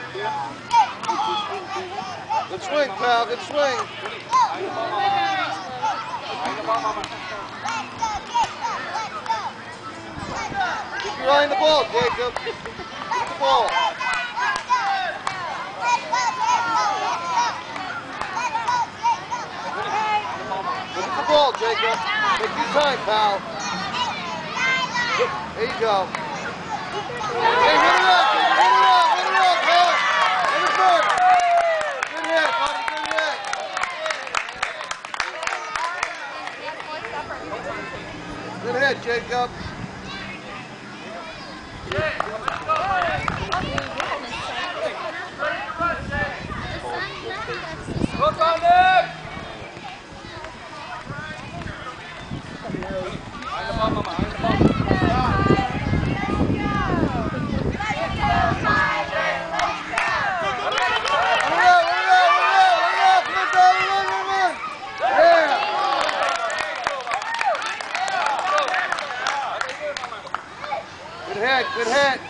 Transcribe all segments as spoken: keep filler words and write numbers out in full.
Good swing, pal. Good swing. Keep your eye on the ball, Jacob. Keep the ball. Look at the ball, Jacob. Take your time, pal. There you go. Hey, hit it up, hit it up, hit it up, pal. Hit it first. Good hit, buddy, good hit. Good hit, Jacob. Look on them! Good hit, good hit.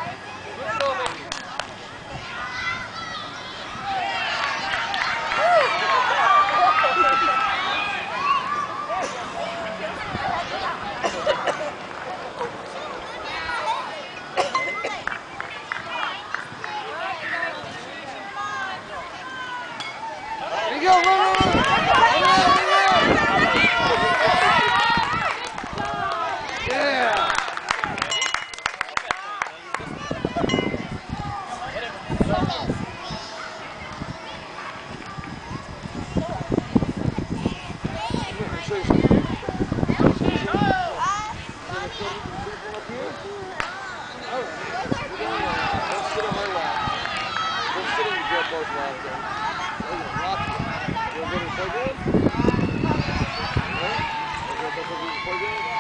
There you go, run, run, run. Yeah. Play good?